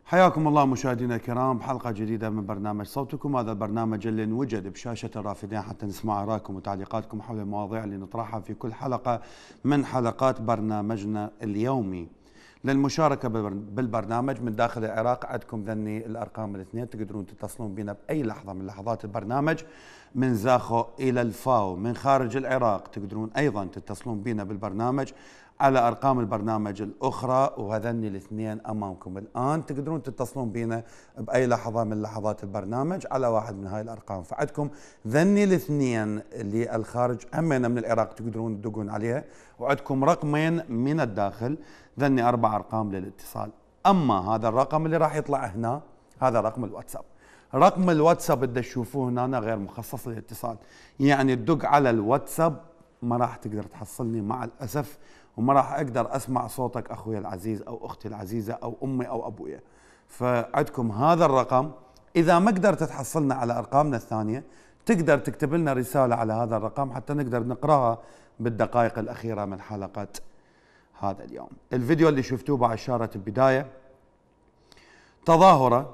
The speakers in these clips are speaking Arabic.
حياكم الله مشاهدينا الكرام بحلقة جديدة من برنامج صوتكم. هذا البرنامج اللي انوجد بشاشة الرافدين حتى نسمع آراءكم وتعليقاتكم حول المواضيع اللي نطرحها في كل حلقة من حلقات برنامجنا اليومي. للمشاركة بالبرنامج من داخل العراق عندكم ذني الأرقام الاثنين، تقدرون تتصلون بنا بأي لحظة من لحظات البرنامج من زاخو إلى الفاو. من خارج العراق تقدرون أيضا تتصلون بنا بالبرنامج على أرقام البرنامج الأخرى، وهذني الاثنين أمامكم الآن. تقدرون تتصلون بنا بأي لحظة من لحظات البرنامج على واحد من هاي الأرقام. فعندكم ذني الاثنين اللي الخارج همين من العراق تقدرون تدقون عليها، وعندكم رقمين من الداخل، ذني 4 أرقام للاتصال. أما هذا الرقم اللي راح يطلع هنا هذا رقم الواتساب. رقم الواتساب اللي تشوفوه هنا غير مخصص للاتصال، يعني تدق على الواتساب ما راح تقدر تحصلني مع الأسف، وما راح أقدر أسمع صوتك أخوي العزيز أو أختي العزيزة أو أمي أو أبويا. فعندكم هذا الرقم. إذا ما قدرت تحصلنا على أرقامنا الثانية تقدر تكتب لنا رسالة على هذا الرقم حتى نقدر نقرأها بالدقائق الأخيرة من حلقة هذا اليوم. الفيديو اللي شفتوه بعشارة البداية تظاهرة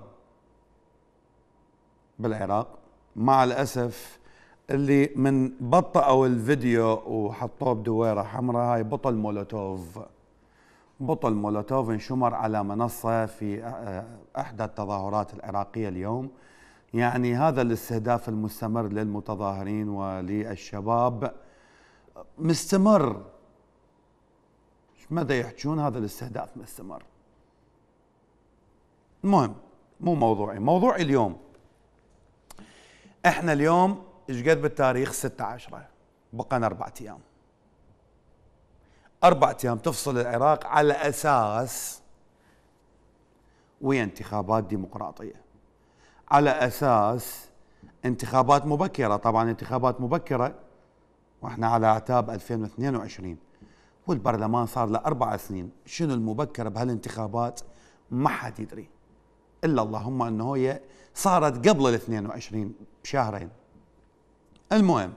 بالعراق، مع الأسف اللي من بطئوا الفيديو وحطوه بدويرة حمراء، هاي بطل مولوتوف. بطل مولوتوف انشمر على منصة في احدى التظاهرات العراقية اليوم. يعني هذا الاستهداف المستمر للمتظاهرين وللشباب مستمر. ماذا يحجون؟ هذا الاستهداف مستمر. المهم مو موضوعي، موضوعي اليوم احنا اليوم ايش قد بالتاريخ 16 بقينا 4 ايام. 4 ايام تفصل العراق على اساس وهي انتخابات ديمقراطيه، على اساس انتخابات مبكره. طبعا انتخابات مبكره واحنا على اعتاب 2022 والبرلمان صار له 4 سنين. شنو المبكر بهالانتخابات؟ ما حد يدري الا اللهم انه هي صارت قبل ال 22 بشهرين. المهم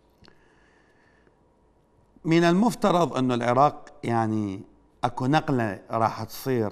من المفترض انه العراق يعني اكو نقله راح تصير،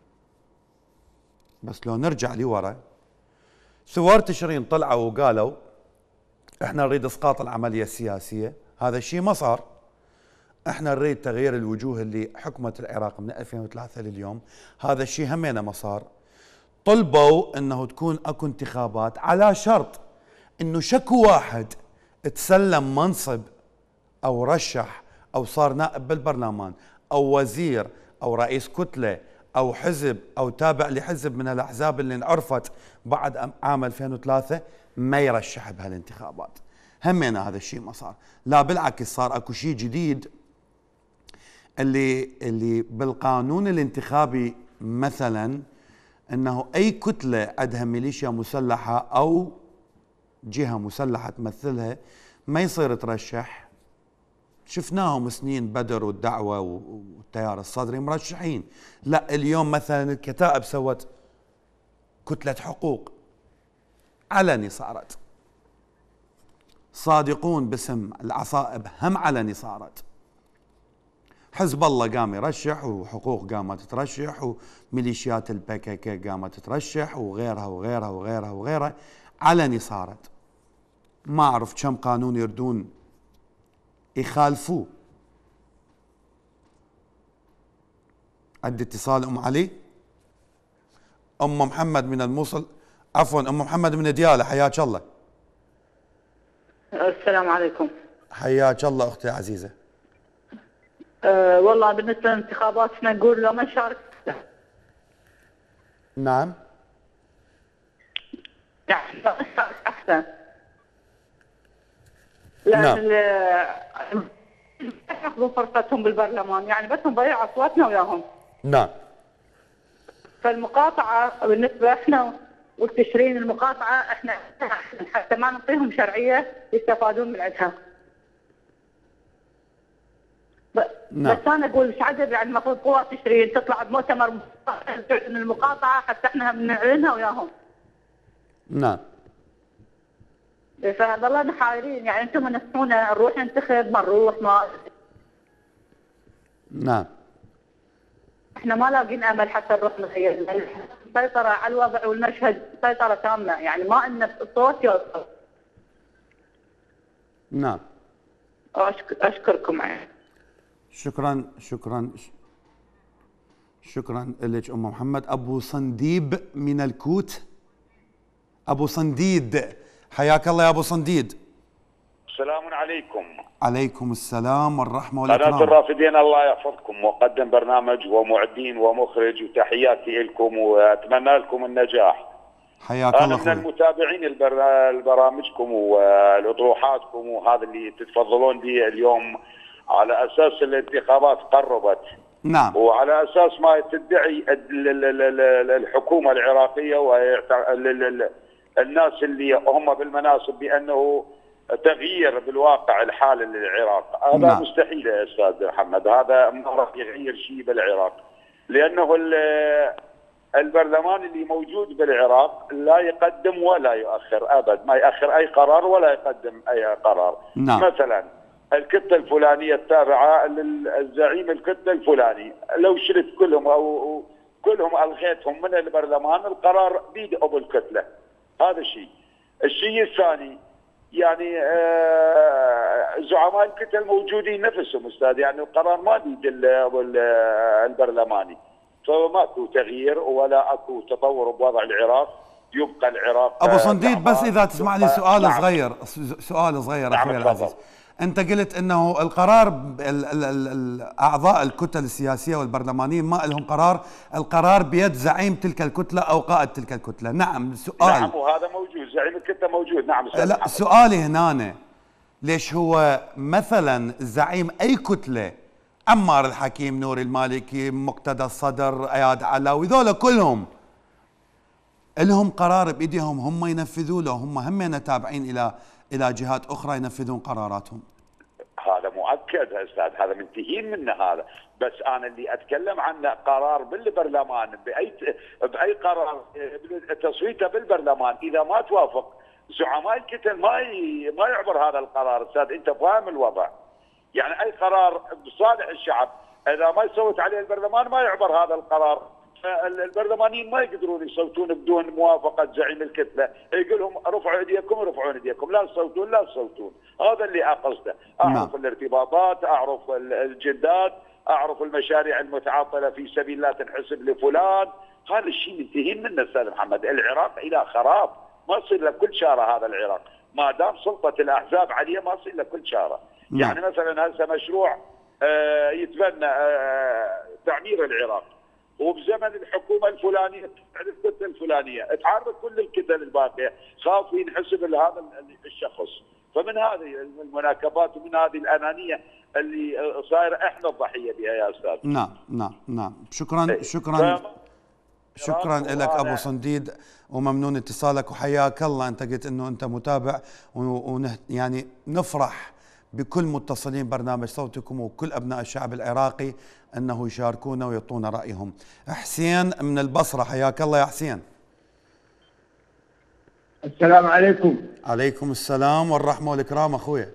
بس لو نرجع لورا ثوار تشرين طلعوا وقالوا احنا نريد اسقاط العمليه السياسيه. هذا الشيء ما صار. احنا نريد تغيير الوجوه اللي حكمت العراق من 2003 لليوم. هذا الشيء همينه ما صار. طلبوا انه تكون اكو انتخابات على شرط انه شكو واحد تسلم منصب او رشح او صار نائب بالبرلمان او وزير او رئيس كتله او حزب او تابع لحزب من الاحزاب اللي انعرفت بعد عام 2003 ما يرشح بهالانتخابات. همينا هذا الشيء ما صار. لا بالعكس صار اكو شيء جديد اللي بالقانون الانتخابي مثلا انه اي كتله عندها ميليشيا مسلحه او جهه مسلحه تمثلها ما يصير ترشح. شفناهم سنين بدر والدعوه والتيار الصدري مرشحين. لا اليوم مثلا الكتائب سوت كتله حقوق علني، صارت صادقون باسم العصائب هم علني صارت. حزب الله قام يرشح وحقوق قامت ترشح وميليشيات الPKK قامت ترشح وغيرها وغيرها وغيرها وغيرها علني صارت. ما أعرف كم قانون يردون يخالفوه. عندي اتصال أم علي. أم محمد من الموصل، عفوا أم محمد من ديالى، حياك الله. السلام عليكم. حياك الله أختي عزيزة. والله بالنسبة لانتخاباتنا نقول لو ما نشارك. نعم. يعني لو نشارك أحسن. لأن نعم. ياخذون فرصتهم بالبرلمان، يعني بس نضيع أصواتنا وياهم. نعم. فالمقاطعة بالنسبة احنا والتشرين المقاطعة احنا حتى ما نعطيهم شرعية يستفادون من عندها. نعم. بس انا اقول مش عجب، يعني المفروض قوى تشرين تطلع بمؤتمر من المقاطعه حتى احنا بنعلنها وياهم. نعم. فظلنا حايرين، يعني انتم منسحونا نروح ننتخب ما نروح ما. نعم. احنا ما لاقين امل حتى نروح نغير. مسيطرة على الوضع والمشهد سيطرة تامة، يعني ما ان الصوت يوصل. نعم. اشكركم. شكرا لك ام محمد. ابو صنديب من الكوت. ابو صنديد، حياك الله يا ابو صنديد. السلام عليكم. عليكم السلام والرحمه والاكرام. قناة الرافدين الله يحفظكم، مقدم برنامج ومعدين ومخرج، وتحياتي لكم واتمنى لكم النجاح. حياك الله. انا من المتابعين لبرامجكم والاطروحاتكم، وهذا اللي تتفضلون به اليوم على اساس الانتخابات قربت. نعم. وعلى اساس ما تدعي الحكومه العراقيه والناس اللي هم بالمناصب بانه تغيير بالواقع الحال للعراق، هذا نعم. مستحيل يا استاذ محمد، هذا ما راح يغير شيء بالعراق، لانه البرلمان اللي موجود بالعراق لا يقدم ولا يؤخر ابد، ما يؤخر اي قرار ولا يقدم اي قرار. نعم. مثلا الكتله الفلانيه التابعه للزعيم الكتله الفلاني، لو شلت كلهم او كلهم الغيتهم من البرلمان، القرار بيد ابو الكتله. هذا شيء. الشيء الثاني يعني زعماء الكتل موجودين نفسهم استاذ، يعني القرار ما بيد البرلماني، فماكو تغيير ولا اكو تطور بوضع العراق، يبقى العراق. ابو صنديد بس اذا تسمع لي سؤال نعم. صغير، سؤال صغير نعم اخوي العزيز. انت قلت انه القرار اعضاء الكتل السياسيه والبرلمانيين ما لهم قرار، القرار بيد زعيم تلك الكتله او قائد تلك الكتله. نعم. سؤال. نعم، وهذا موجود، زعيم الكتله موجود. نعم. لا، سؤالي هنا ليش هو مثلا زعيم اي كتله، عمار الحكيم، نور المالكي، مقتدى الصدر، اياد علاوي، ذولا كلهم لهم قرار بايديهم هم ينفذوا له، هم تابعين الى جهات اخرى ينفذون قراراتهم؟ هذا مؤكد يا استاذ، هذا منتهين منه هذا، بس انا اللي اتكلم عنه قرار بالبرلمان، باي قرار تصويته بالبرلمان، اذا ما توافق زعماء الكتل ما يعبر هذا القرار استاذ، انت فاهم الوضع؟ يعني اي قرار بصالح الشعب اذا ما يصوت عليه البرلمان ما يعبر هذا القرار، البرلمانيين ما يقدرون يصوتون بدون موافقه زعيم الكتله، يقول لهم رفعوا ايديكم رفعون ايديكم، لا تصوتون لا تصوتون، هذا اللي اقصده. اعرف الارتباطات، اعرف الجدات، اعرف المشاريع المتعطله في سبيل لا تنحسب لفلان، هذا الشيء منتهين منه استاذ محمد، العراق الى خراب، ما يصير له كل شاره هذا العراق، ما دام سلطه الاحزاب عليه ما يصير له كل شاره. يعني مثلا هسه مشروع يتبنى تعمير العراق، وبزمن الحكومه الفلانيه الكتله الفلانيه تعارض كل الكتل الباقيه، خاف ينحسب لهذا الشخص، فمن هذه المناكفات ومن هذه الانانيه اللي صايره احنا الضحيه بها يا استاذ. نعم. شكرا لك ابو صنديد، وممنون اتصالك وحياك الله. انت قلت انه انت متابع، يعني نفرح بكل متصلين برنامج صوتكم وكل ابناء الشعب العراقي انه يشاركونا ويعطونا رايهم. حسين من البصره، حياك الله يا حسين. السلام عليكم. عليكم السلام والرحمه والاكرام اخوي.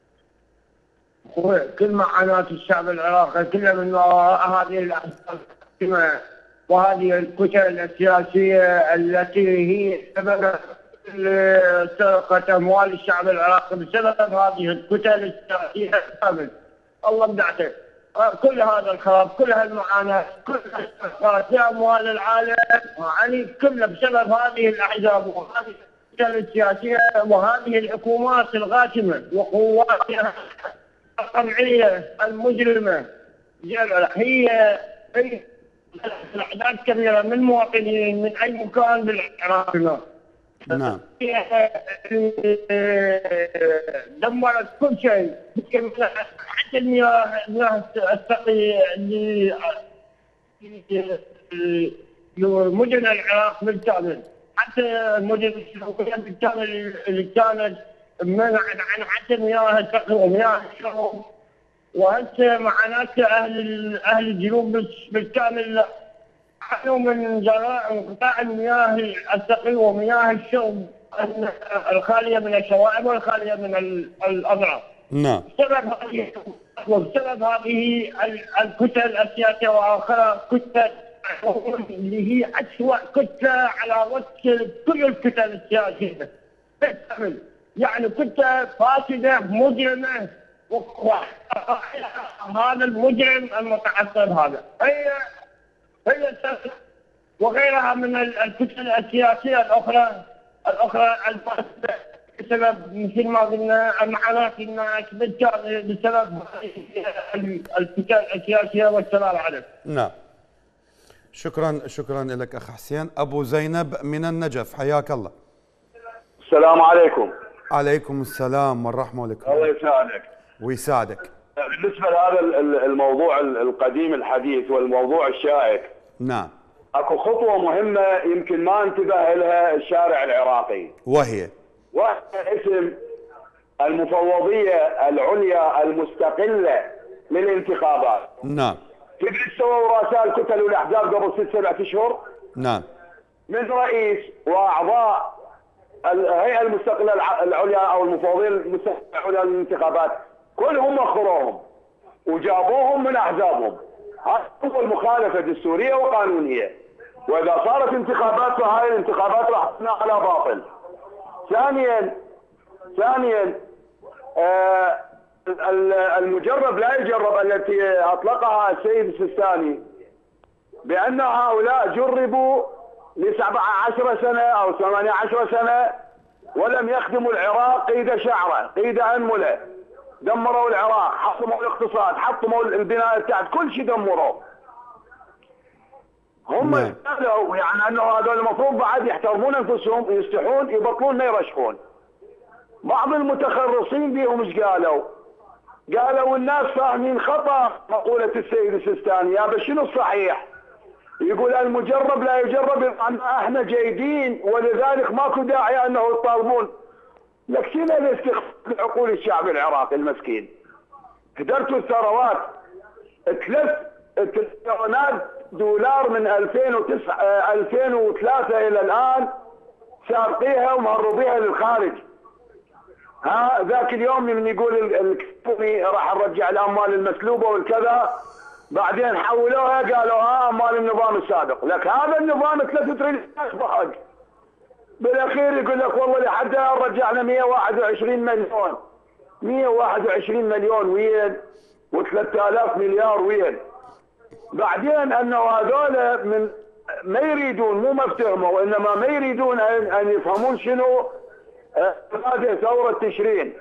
كل معاناه الشعب العراقي كلها من وراء هذه الاحزاب وهذه الكتل السياسيه التي هي سبب سرقة أموال الشعب العراقي بسبب هذه الكتل السياسية كامل. الله بدعته. كل هذا الخراب، كل هالمعاناة، كل السرقات لأموال العالم، يعني كله بسبب هذه الأحزاب وهذه الكتل السياسية وهذه الحكومات الغاشمة وقواتها القمعية المجرمة. هي أعداد كبيرة من مواطنين من أي مكان بالعراق. نعم. دمرت كل شيء، حتى المياه السقي لمدن العراق بالكامل، حتى المدن الشرقية بالكامل اللي كانت منعت عن حتى مياه السقي ومياه الشرب، وهسه معاناة أهل الجنوب بالكامل عانوا من جراء انقطاع المياه السقي ومياه الشرب الخاليه من الشوائب والخاليه من الاضرار. نعم. بسبب هذه الكتل السياسيه واخرها كتل اللي هي أسوأ كتلة على وجه كل الكتل السياسية بالكامل. يعني كتلة فاسدة مجرمة، هذا المجرم المتعصب هذا هي وغيرها من الكتل السياسية الأخرى الفاسدة بسبب مثل ما قلنا معاناة الناس بسبب الكتل السياسية والسلام عليكم. نعم. شكرا لك أخ حسين. أبو زينب من النجف، حياك الله. السلام عليكم. عليكم السلام والرحمة والبركاته. الله يسعدك ويساعدك. بالنسبة لهذا الموضوع القديم الحديث والموضوع الشائك، نعم، اكو خطوة مهمة يمكن ما انتبه لها الشارع العراقي، وهي اسم المفوضية العليا المستقلة للانتخابات. نعم. تدري سووا رؤساء الكتل والاحزاب قبل 6-7 اشهر؟ نعم. من رئيس واعضاء الهيئة المستقلة العليا او المفوضية المستقلة العليا للانتخابات كلهم وخروهم وجابوهم من احزابهم. هذا هو المخالفة دستورية وقانونية، واذا صارت انتخابات فهاي الانتخابات راح تكون على باطل. ثانيا المجرب لا يجرب التي اطلقها السيد السيستاني بان هؤلاء جربوا ل17 سنة او 18 سنة ولم يخدموا العراق قيد شعره قيد انمله. دمروا العراق، حطموا الاقتصاد، حطموا البناء تحت، كل شيء دمروه. هم قالوا يعني انه هذول المفروض بعد يحترمون انفسهم، يستحون، يبطلون ما يرشحون. بعض المتخرصين بيهم ايش قالوا؟ قالوا الناس فاهمين خطا مقولة السيد السيستاني. يا شنو الصحيح؟ يقول المجرب لا يجرب، احنا جيدين ولذلك ماكو داعي انه يطالبون. لك شنو الاستخفاف بعقول الشعب العراقي المسكين؟ هدرتوا الثروات 3 تريليونات دولار من 2003 الى الان سارقيها ومهربيها للخارج. ذاك اليوم من يقول الكفوني راح نرجع الاموال المسلوبه والكذا، بعدين حولوها قالوا اموال النظام السابق. لك هذا النظام 3 تريليون بحق. بالاخير يقول لك والله لحد رجعنا 121 مليون. 121 مليون وين؟ و3000 مليار وين؟ بعدين انه هذول من ما يريدون، مو ما افتهموا، انما ما يريدون ان يفهمون شنو هذه ثورة تشرين،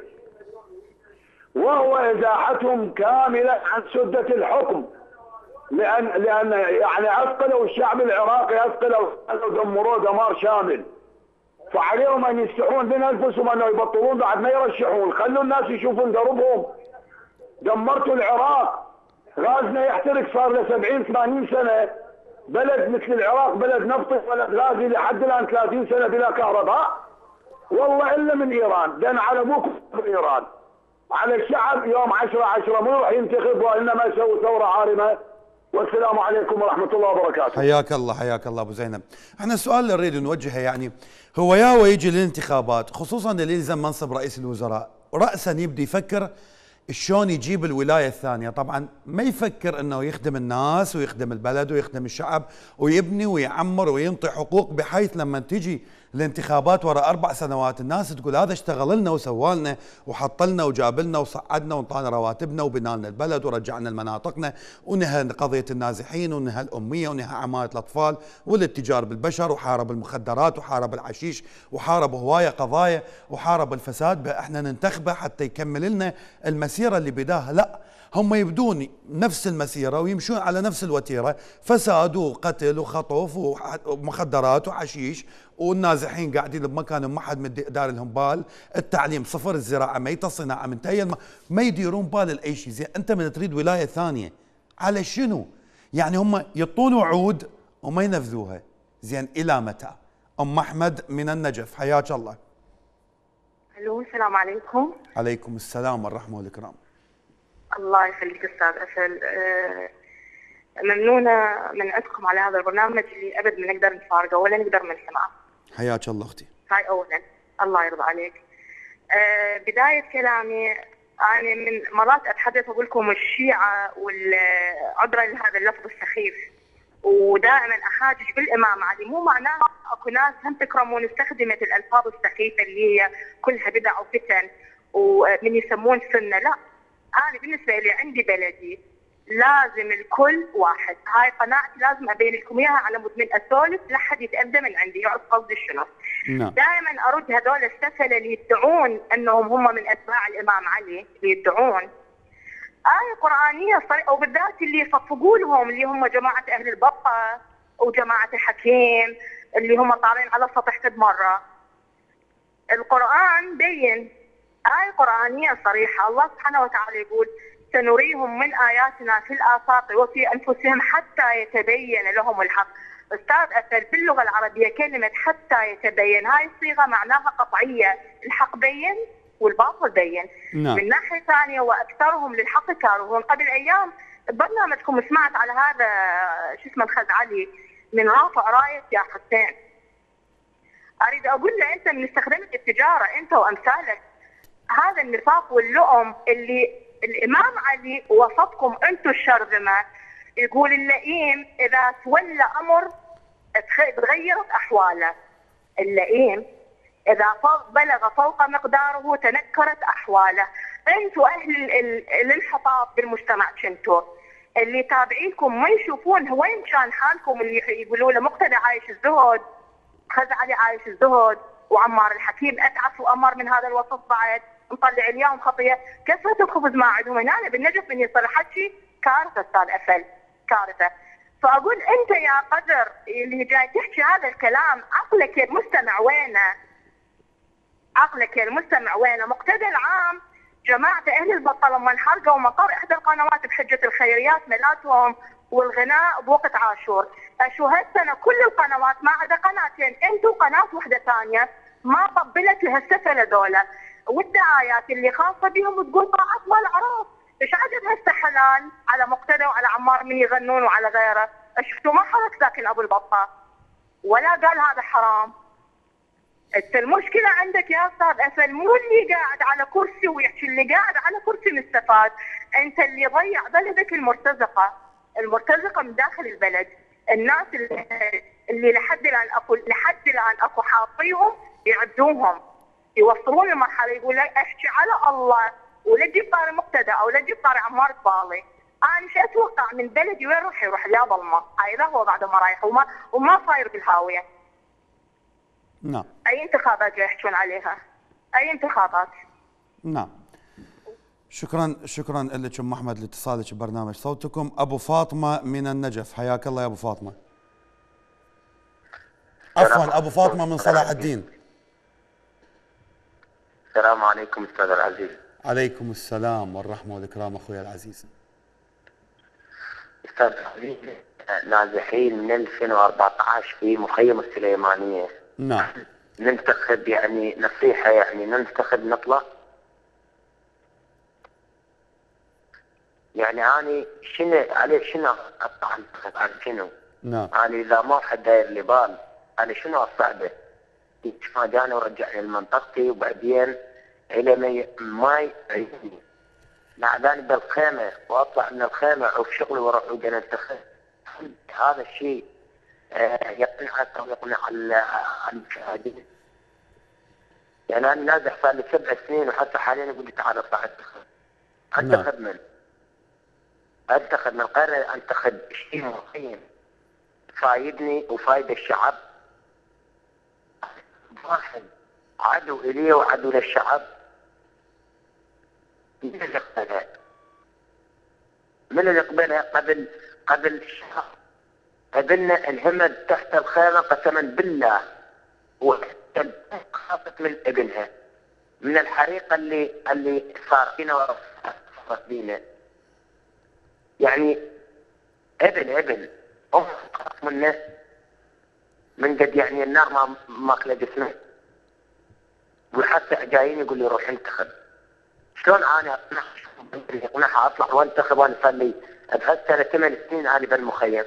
وهو ازاحتهم كاملة عن سدة الحكم. لان يعني اثقلوا الشعب العراقي، اثقلوا دمروه دمار شامل. فعليهم ان يستحون من انفسهم انه يبطلون بعد ما يرشحون، خلوا الناس يشوفون دربهم. دمرتوا العراق، غازنا يحترق صار له 70-80 سنة. بلد مثل العراق بلد نفطي، بلد غازي لحد الان 30 سنة بلا كهرباء. والله الا من ايران، دن على ابوكم ايران. على الشعب يوم 10/10 مو راح ينتخب وانما يسوي ثورة عارمة. والسلام عليكم ورحمة الله وبركاته. حياك الله ابو زينب. احنا السؤال اللي نريد نوجهه يعني هو يا يجي الانتخابات خصوصا اللي يلزم منصب رئيس الوزراء رأسا يبدي يفكر شلون يجيب الولاية الثانية. طبعا ما يفكر انه يخدم الناس ويخدم البلد ويخدم الشعب ويبني ويعمر وينطي حقوق، بحيث لما تجي الانتخابات وراء 4 سنوات الناس تقول هذا اشتغل لنا وسوى لنا وحط لنا وجاب لنا وصعدنا وانطانا رواتبنا وبنى لنا البلد ورجعنا لمناطقنا ونهى قضية النازحين ونهى الأمية ونهى عماية الأطفال والاتجار بالبشر وحارب المخدرات وحارب الحشيش وحارب هواية قضايا وحارب الفساد. احنا ننتخبه حتى يكمل لنا المسيرة اللي بداها. لا، هم يبدون نفس المسيرة ويمشون على نفس الوتيرة، فساد وقتل وخطف ومخدرات وحشيش، والنازحين قاعدين بمكانهم ما حد مدي دار لهم بال، التعليم صفر، الزراعة ميتة، الصناعة منتهية، ما يديرون بال لأي شيء. زين أنت من تريد ولاية ثانية على شنو؟ يعني هم يطون وعود وما ينفذوها. زين إلى متى؟ أم أحمد من النجف، حياك الله. الو، السلام عليكم. عليكم السلام والرحمة والإكرام. الله يخليك استاذ اسل، ممنونه من عندكم على هذا البرنامج اللي ابد ما نقدر نفارقه ولا نقدر من سمعه. حياك الله اختي. هاي اولا، الله يرضى عليك. بدايه كلامي انا من مرات اتحدث اقول لكم الشيعه والعذرا لهذا اللفظ السخيف، ودائما احاجج بالامام علي، مو معناها اكو ناس هم تكرمون استخدمت الالفاظ السخيفه اللي هي كلها بدع وفتن ومن يسمون سنه، لا. انا بالنسبه لي عندي بلدي لازم الكل واحد، هاي قناعتي لازم ابين لكم اياها على مود من اسولف لا حد يتاذى من عندي، يعرف قصدي شنو. نعم. دائما ارد هذول السفله اللي يدعون انهم هم من اتباع الامام علي، اللي يدعون آية قرآنية وبالذات اللي يصفقوا لهم اللي هم جماعة أهل البقة وجماعة الحكيم اللي هم طالعين على السطح قد مرة. القرآن بين آية قرآنية صريحة، الله سبحانه وتعالى يقول سنريهم من آياتنا في الآفاق وفي أنفسهم حتى يتبين لهم الحق. أستاذ أسد باللغة العربية كلمة حتى يتبين هاي الصيغة معناها قطعية، الحق بين والباطل بين. نعم. من ناحية ثانية وأكثرهم للحق كارهون. قبل أيام برنامجكم سمعت على هذا شو اسمه الخز علي من رافع راية يا حسين. أريد أقول له أنت من استخدمت التجارة أنت وأمثالك هذا النفاق واللؤم اللي الإمام علي وسطكم أنتم الشرذمة. يقول اللئيم إذا تولى أمر تغيرت أحواله، اللئيم إذا بلغ فوق مقداره تنكرت أحواله. أنتوا أهل الانحطاط بالمجتمع كنتوا اللي تابعينكم ما يشوفون وين كان حالكم، اللي يقولوا له مقتدى عايش الزهد، خز علي عايش الزهد، وعمار الحكيم أتعس وأمر من هذا الوسط بعد نطلع اليوم خطية. كثرة الخبز ما عندهم هنا بالنجف من يصير حكي كارثة أستاذ أفل، كارثة. فأقول أنت يا قدر اللي جاي تحكي هذا الكلام عقلك يا المستمع وينه؟ عقلك يا المستمع وينه؟ مقتدى العام جماعة أهل البطل لما انحرقوا مطار إحدى القنوات بحجة الخيريات ملاتهم والغناء بوقت عاشور، أشو هالسنة كل القنوات ما عدا قناتين أنتوا قناة واحدة ثانية ما طبلت لها السفلة دولة والدعايات اللي خاصة بهم وتقول طاعات والعراف. إيش عجب هسه حلال على مقتدى وعلى عمار من يغنون وعلى غيره؟ شفتوا ما حرك ساكن أبو البطة ولا قال هذا حرام. انت المشكلة عندك يا استاذ أسل مو اللي قاعد على كرسي ويحكي، اللي قاعد على كرسي مستفاد. انت اللي ضيع بلدك المرتزقة من داخل البلد. الناس اللي لحد الان اكو حاطيهم يعدوهم يوصلون لمرحلة يقول لك احكي على الله ولا تجيب طاري مقتدى او لا تجيب طاري عمار بالي. انا شو اتوقع من بلدي وين راح يروح؟ يا ظلمة هذا هو بعد ما رايح وما صاير بالهاوية. نعم. أي انتخابات يحكون عليها؟ أي انتخابات؟ نعم. شكرا لك ام احمد لاتصالك ببرنامج صوتكم. ابو فاطمه من النجف، حياك الله يا ابو فاطمه. عفوا ابو فاطمه من صلاح الدين. السلام عليكم استاذ العزيز. عليكم السلام والرحمه والاكرام اخوي العزيز. استاذ العزيز نازحين من 2014 في مخيم السليمانيه. نعم. ننتخب يعني نصيحة، يعني ننتخب نطلع. يعني أنا شنو أطلع انتخب على شنو؟ نعم. أنا إذا ما حد داير لي بال أنا شنو أصعبه؟ ما جاني ورجعني لمنطقتي وبعدين إلى ما يعيني. نعداني بالخيمة وأطلع من الخيمة أو في شغلي وأروح وجاي أنتخب. هذا الشيء يقنعك أو يقنع المشاهدين. يعني أنا نازح صار لي 7 سنين وحتى حاليا يقول لي تعال اطلع انتخب. انتخب من؟ انتخب من غير انتخب شيء معين فايدني وفايد الشعب. واحد عدو إلي وعدو للشعب. من اللي يقبلها؟ من اللي يقبلها قبل الشعب؟ قبلنا الهمد تحت الخيمة قسما بالله خافت من ابنها من الحريقة اللي صار فينا وصارت بينا. يعني ابن خاف منه من قد يعني النار ما خلى جسمه وحتى جايين يقول لي روح انتخب. شلون انا اقنعها اطلع وانتخب وانا صار لي بهالسنة 8 سنين انا بالمخيم؟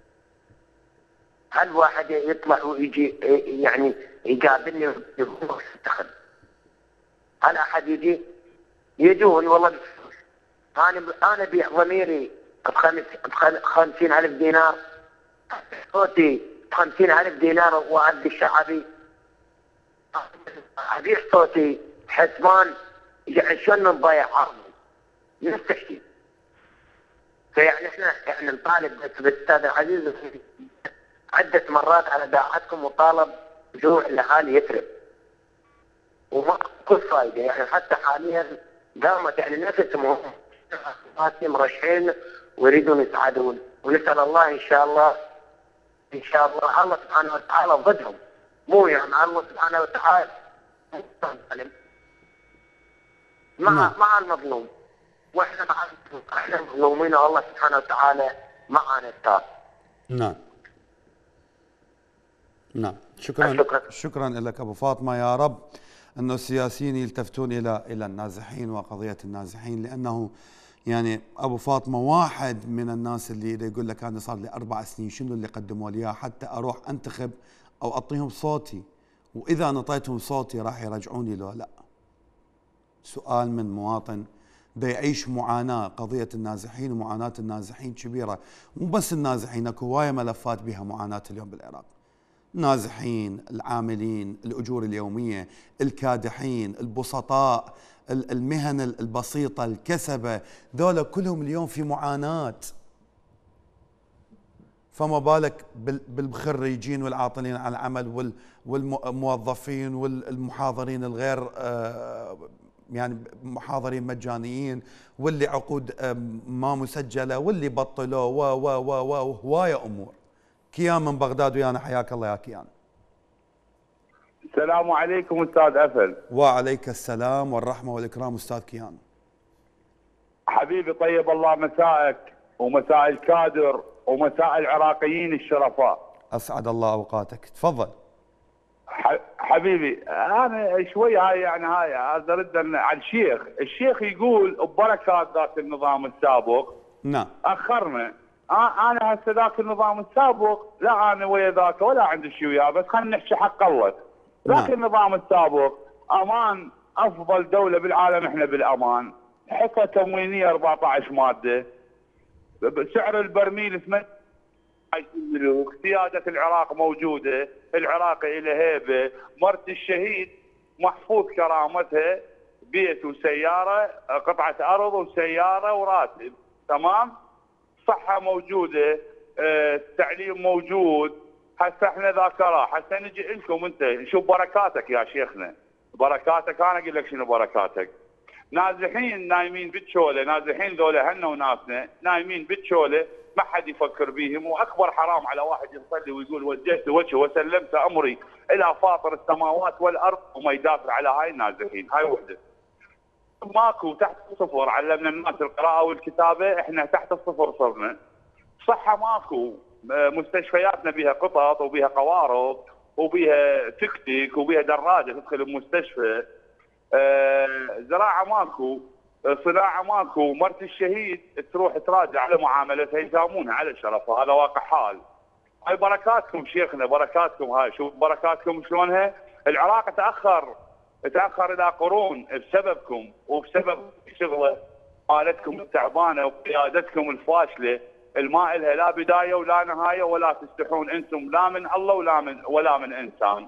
هل واحد يطلع ويجي يعني يقابلني ويقول انتخب؟ هل احد يجون والله انا بيع ضميري ب 50,000 دينار صوتي 50,000 دينار وأدي الشعبي، أبيع صوتي حسبان، يعني شلون نضيع عرضي نفس الشيء. فيعني احنا يعني نطالب بس بالاستاذ العزيز عدة مرات على داعتكم وطالب رجوع الاهالي يثرب وما كل فائده. يعني حتى حاليا قامت يعني نفسهم هم مرشحين ويريدون يساعدون، ونسال الله ان شاء الله الله سبحانه وتعالى ضدهم، مو يعني الله سبحانه وتعالى مع المظلوم، واحنا احنا مظلومين والله سبحانه وتعالى معنا التاب. نعم شكرا لك ابو فاطمه. يا رب انه السياسيين يلتفتون الى النازحين وقضيه النازحين، لانه يعني ابو فاطمه واحد من الناس اللي يقول لك انا صار لي 4 سنين شنو اللي قدموا لي حتى اروح انتخب او اعطيهم صوتي، واذا انطيتهم صوتي راح يرجعوني لو لا. سؤال من مواطن بيعيش معاناه، قضيه النازحين ومعاناه النازحين كبيره، مو بس النازحين، اكو هوايه ملفات بها معاناه اليوم بالعراق. النازحين، العاملين، الاجور اليوميه، الكادحين، البسطاء، المهن البسيطه، الكسبه، ذولا كلهم اليوم في معاناه. فما بالك بالخريجين والعاطلين عن العمل والموظفين والمحاضرين الغير يعني محاضرين مجانيين، واللي عقود ما مسجله، واللي بطلوا وهوايه امور. كيان من بغداد ويانا، حياك الله يا كيان. السلام عليكم استاذ أفل. وعليك السلام والرحمه والاكرام استاذ كيان. حبيبي طيب الله مساءك ومساء الكادر ومساء العراقيين الشرفاء. اسعد الله اوقاتك، تفضل. حبيبي انا شوي هاي ارد على الشيخ يقول ببركات ذاك النظام السابق. نعم. اخرنا. انا هسه ذاك النظام السابق لا انا ويا ذاك ولا عندي شيء وياه، بس خلينا نحكي حق الله. ذاك النظام السابق امان، افضل دوله بالعالم احنا بالامان، حصه تموينيه 14 ماده، سعر البرميل 8 ملوك، سياده العراق موجوده، العراقي له هيبه، مرت الشهيد محفوظ كرامتها، بيت وسياره، قطعه ارض وسياره وراتب، تمام؟ صحه موجوده، التعليم موجود. هسه احنا ذاك راح، هسه نجي لكم انت نشوف بركاتك يا شيخنا، بركاتك انا اقول لك شنو بركاتك. نازحين نايمين بالشوله، نازحين ذولا هنا وناسنا نايمين بالشوله، ما حد يفكر بيهم، واكبر حرام على واحد يصلي ويقول وجهت وجهي وسلمت امري الى فاطر السماوات والارض وما يدافع على هاي النازحين. هاي وحده. ماكو تحت الصفر، علمنا الناس القراءه والكتابه، احنا تحت الصفر صرنا. صحه ماكو، مستشفياتنا بها قطط وبها قوارب وبها تكتك وبها دراجه تدخل بمستشفى. زراعه ماكو، صناعه ماكو، مرت الشهيد تروح تراجع على معاملتها يسامونها على شرفها، هذا واقع حال. هاي بركاتكم شيخنا، بركاتكم هاي، شوف بركاتكم شلونها. العراق تاخر الى قرون بسببكم وبسبب شغله مالتكم التعبانه وقيادتكم الفاشله، الما لها لا بدايه ولا نهايه، ولا تستحون انتم لا من الله ولا من انسان.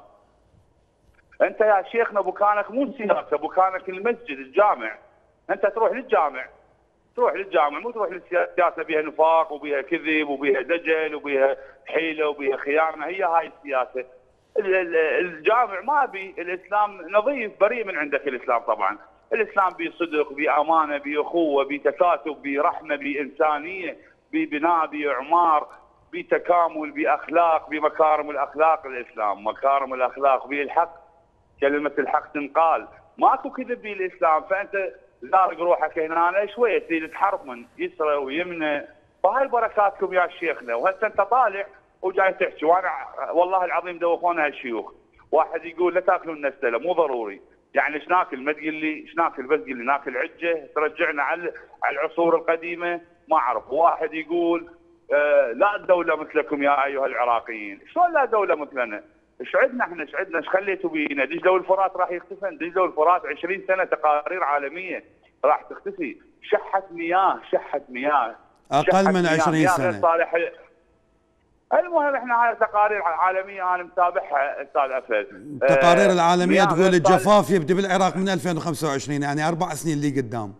انت يا شيخنا بكانك مو سياسه، بكانك المسجد الجامع. انت تروح للجامع مو تروح للسياسه بها نفاق وبها كذب وبها دجل وبها حيله وبها خيانه. هي هاي السياسه. الجامع ما بي، الاسلام نظيف بريء من عندك. الاسلام طبعا الاسلام بصدق، بامانه، باخوه، بتكاتف، برحمه، بانسانيه، ببناء، باعمار، بتكامل، باخلاق، بمكارم الاخلاق. الاسلام مكارم الاخلاق، بالحق، كلمه الحق تنقال، ماكو كذب بالاسلام. فانت زارق روحك هنا شويه تريد تحرف من يسرى ويمنى. فهاي بركاتكم يا شيخنا. وهسه انت طالع وجاي تحكي، وانا والله العظيم دوخونا هالشيوخ. واحد يقول لا تاكلون النستله، مو ضروري. يعني ايش ناكل؟ ما تقول لي ايش ناكل، بس قل لي ناكل عجه ترجعنا على العصور القديمه، ما اعرف. واحد يقول لا دوله مثلكم يا ايها العراقيين. شلون لا دوله مثلنا؟ ايش عندنا احنا؟ ايش عندنا؟ ايش خليتوا بينا؟ دجله والفرات راح يختفن. دجله والفرات 20 سنه تقارير عالميه راح تختفي. شحه مياه اقل من 20 سنه. المهم احنا هاي تقارير عالميه انا متابعها استاذ اسد. التقارير العالميه تقول الجفاف يبدي بالعراق من 2025، يعني 4 سنين اللي قدام.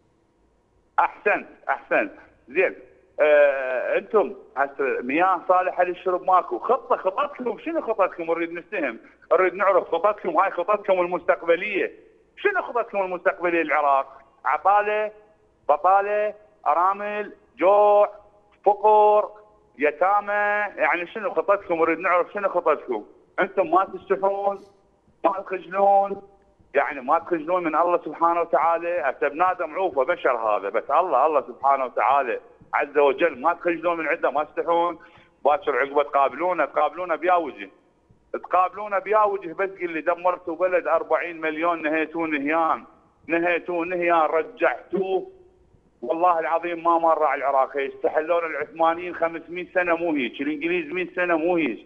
احسنت زين. انتم هسه مياه صالحه للشرب ماكو، خططكم شنو؟ خططكم نريد نفتهم، نريد نعرف خططكم، هاي خططكم المستقبليه. شنو خططكم المستقبليه للعراق؟ عطاله، بطاله، ارامل، جوع، فقر، يتامى، يعني شنو خططكم؟ نريد نعرف شنو خططكم. انتم ما تستحون، ما تخجلون، يعني ما تخجلون من الله سبحانه وتعالى. هسه بنادم عوفه بشر هذا، بس الله سبحانه وتعالى عز وجل ما تخجلون من عنده، ما تستحون. باكر عقبه تقابلونا بيا وجه، تقابلونا بيا وجه، بس قل لي دمرتوا بلد 40 مليون، نهيتوه نهيان، رجعتوه. والله العظيم ما مر على العراق. استحلون العثمانيين 500 سنه مو هيك، الانجليز 100 سنه مو هيك.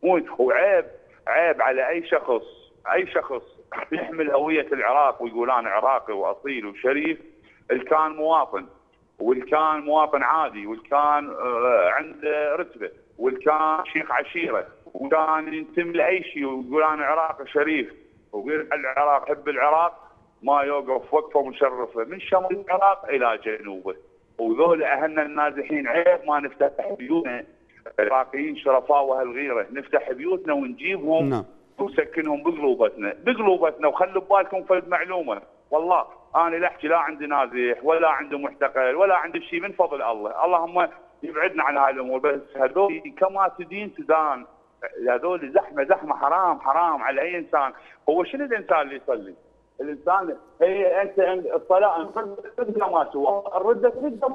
وعيب على اي شخص يحمل هويه العراق ويقول انا عراقي واصيل وشريف، اللي كان مواطن، واللي كان مواطن عادي، واللي كان عنده رتبه، واللي كان شيخ عشيره، وكان ينتمي لاي شيء ويقول انا عراقي شريف وغير العراق، حب العراق، ما يوقف وقفه مشرفه من شمال العراق الى جنوبه. وذول اهلنا النازحين عيب ما نفتح بيوتنا، العراقيين شرفاء وهالغيره، نفتح بيوتنا ونجيبهم. نعم. ونسكنهم بقلوبتنا. وخلوا ببالكم فد معلومه، والله انا لا احكي لا عندي نازح ولا عندي محتقل ولا عندي شيء من فضل الله، اللهم يبعدنا عن هاي الامور. بس هذول كما تدين تدان، هذول زحمه حرام على اي انسان. هو شنو الانسان اللي يصلي؟ الانسان هي انت الصلاه رده ما سوى، الرده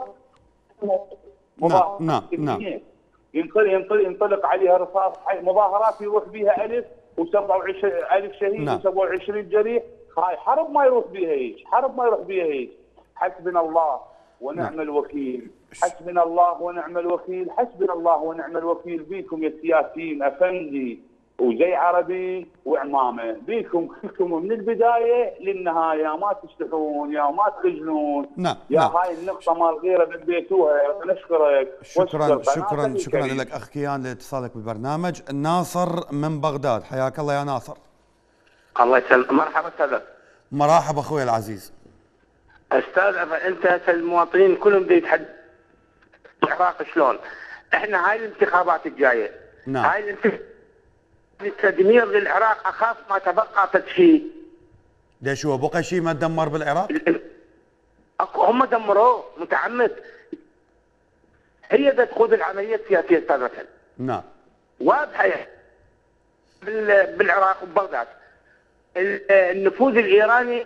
نعم. ينطلق عليها رصاص، مظاهرات يروح بها 1000 و27,000 شهيد و27 جريح. هاي حرب ما يروح بها هيك. حسبنا الله ونعم الوكيل، حسبنا الله ونعم الوكيل بيكم يا سياسيين افندي وزي عربي وعمامه، بيكم كلكم من البدايه للنهايه، ما تستحون يا ما تخجلون. هاي النقطه مال غيره بديتوها. نشكرك. شكرا لك اخ كيان لاتصالك بالبرنامج. ناصر من بغداد، حياك الله يا ناصر. الله يسلمك. مرحبا استاذ. مرحبا اخوي العزيز. استاذ انت المواطنين كلهم بده يتحدث العراق شلون. احنا هاي الانتخابات الجايه، هاي الانتخابات تدمير للعراق، اخاف ما تبقى شيء. ليش هو بقى شيء ما تدمر بالعراق؟ هم دمروه متعمد. هي بدها تقود العمليه السياسيه استاذ مثلا. نعم. واضحه بالعراق وبغداد. النفوذ الايراني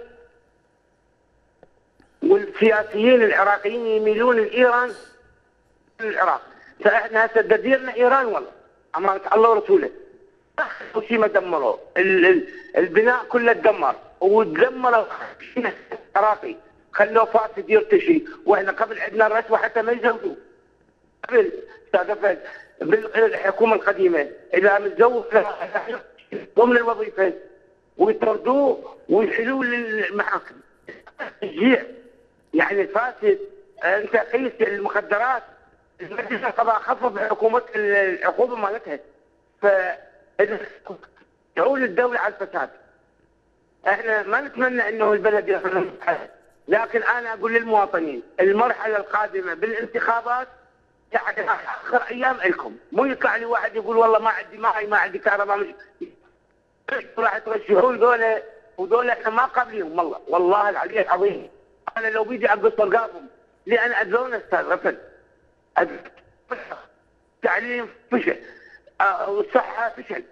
والسياسيين العراقيين يميلون لايران العراق. فاحنا هسه تديرنا ايران والله امانه الله ورسوله. شيء ما دمروه، البناء كله تدمر وتدمر العراقي، خلوه فاسد يرتشي. واحنا قبل عندنا الرشوه حتى ما يزودوا. قبل استاذ بالحكومه القديمه اذا متزوج ضمن الوظيفه ويطردوه ويحلوه للمحاكم. تشجيع يعني الفاسد. انت قيس المخدرات، المجلس القضاء خفض العقوبه مالتها. ف تعول الدولة على الفساد. احنا ما نتمنى انه البلد يصل، لكن انا اقول للمواطنين المرحلة القادمة بالانتخابات يعني اخر ايام لكم، مو يطلع لي واحد يقول والله ما عندي ماي ما عندي كهرباء، مش راح ترشحون ذولا وذولا احنا ما قابليهم. والله العلي العظيم انا لو بيدي اقص رقابهم، لان اذونا استاذ غفل. التعليم فشل، والصحة فشل.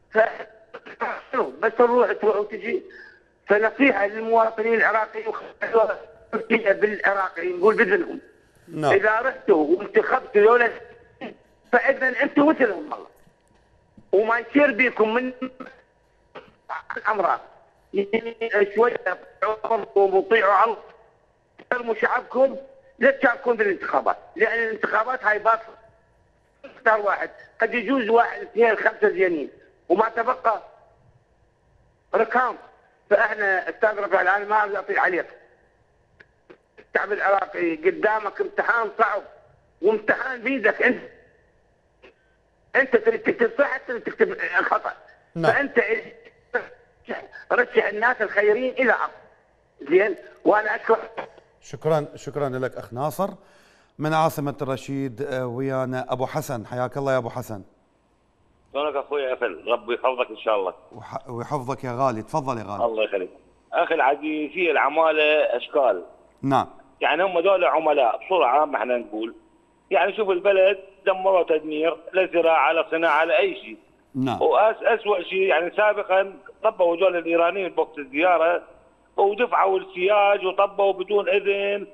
بس تروح وتجي. فنصيحة للمواطنين العراقيين بالعراقي نقول بإذنهم. إذا رحتوا وانتخبتوا ذولا فإذا أنتم مثلهم والله. وما يصير بيكم من الأمراض. شوية وطيعوا الله، احترموا شعبكم، لا تشاركون بالانتخابات، لأن الانتخابات هاي باطلة. اختار واحد، قد يجوز 1 2 5 زينين وما تبقى رقم. فاحنا استاذ رفع الان ما ابغى اطيل عليك. الشعب العراقي قدامك امتحان صعب وامتحان بيدك انت. انت تريد تكتب صح تريد تكتب خطا. نعم. فانت رشح الناس الخيرين الى عقل. زين، وانا اشكر. شكرا لك اخ ناصر من عاصمة الرشيد. ويانا ابو حسن، حياك الله يا ابو حسن. شلونك اخوي افل؟ ربي يحفظك ان شاء الله. ويحفظك يا غالي، تفضل يا غالي. الله يخليك. اخي العزيز، هي العماله اشكال. نعم. يعني هم دول عملاء بصوره عامه احنا نقول. يعني شوف البلد دمروا تدمير، لا زراعه لا صناعه لا اي شيء. نعم. واسوء شيء يعني سابقا طبوا دول الايرانيين بوقت الزياره ودفعوا السياج وطبوا بدون اذن